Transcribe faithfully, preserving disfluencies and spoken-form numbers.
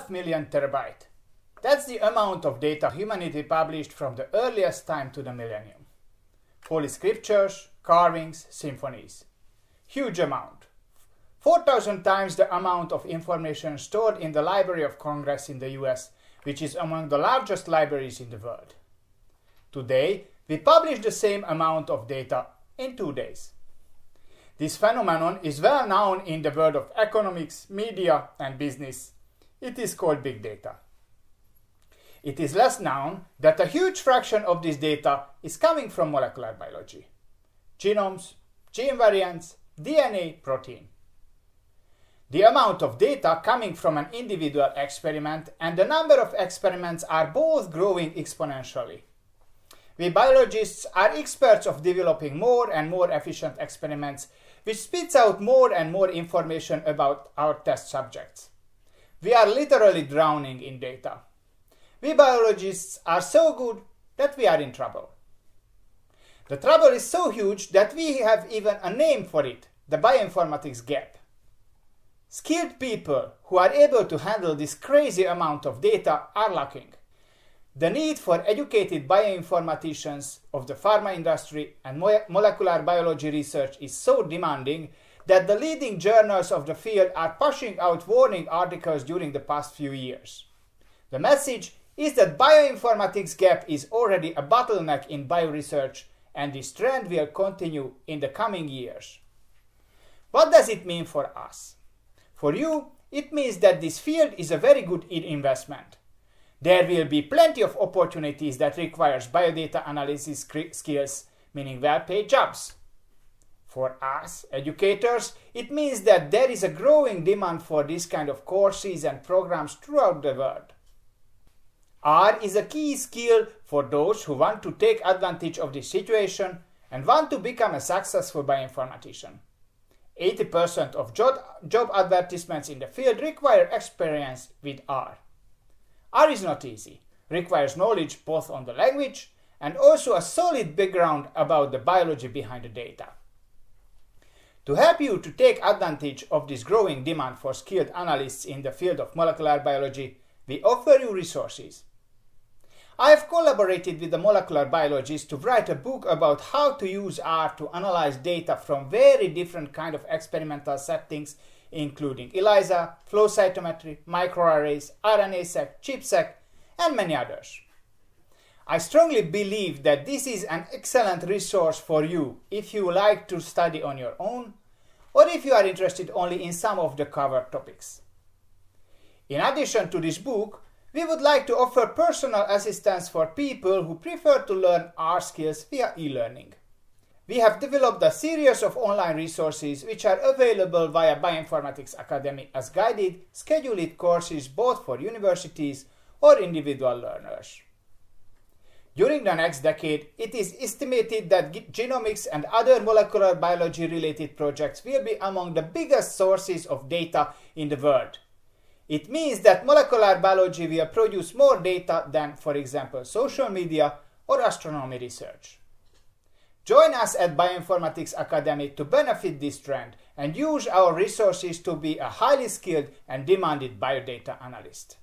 twelve million terabyte. That's the amount of data humanity published from the earliest time to the millennium. Holy scriptures, carvings, symphonies. Huge amount. four thousand times the amount of information stored in the Library of Congress in the U S, which is among the largest libraries in the world. Today, we publish the same amount of data in two days. This phenomenon is well known in the world of economics, media, and business. It is called big data. It is less known that a huge fraction of this data is coming from molecular biology. Genomes, gene variants, D N A, protein. The amount of data coming from an individual experiment and the number of experiments are both growing exponentially. We biologists are experts of developing more and more efficient experiments, which spits out more and more information about our test subjects. We are literally drowning in data. We biologists are so good that we are in trouble. The trouble is so huge that we have even a name for it, the bioinformatics gap. Skilled people who are able to handle this crazy amount of data are lacking. The need for educated bioinformaticians of the pharma industry and mo molecular biology research is so demanding that the leading journals of the field are pushing out warning articles during the past few years. The message is that bioinformatics gap is already a bottleneck in bioresearch, and this trend will continue in the coming years. What does it mean for us? For you, it means that this field is a very good investment. There will be plenty of opportunities that requires biodata analysis skills, meaning well-paid jobs. For us, educators, it means that there is a growing demand for this kind of courses and programs throughout the world. R is a key skill for those who want to take advantage of this situation and want to become a successful bioinformatician. eighty percent of job, job advertisements in the field require experience with R. R is not easy, requires knowledge both on the language and also a solid background about the biology behind the data. To help you to take advantage of this growing demand for skilled analysts in the field of molecular biology, we offer you resources. I have collaborated with the molecular biologists to write a book about how to use R to analyze data from very different kinds of experimental settings, including ELISA, flow cytometry, microarrays, RNA-seq, ChIP-seq, and many others. I strongly believe that this is an excellent resource for you if you like to study on your own, or if you are interested only in some of the covered topics. In addition to this book, we would like to offer personal assistance for people who prefer to learn R skills via e-learning. We have developed a series of online resources which are available via Bioinformatics Academy as guided, scheduled courses both for universities or individual learners. During the next decade, it is estimated that genomics and other molecular biology-related projects will be among the biggest sources of data in the world. It means that molecular biology will produce more data than, for example, social media or astronomy research. Join us at Bioinformatics Academy to benefit this trend and use our resources to be a highly skilled and demanded biodata analyst.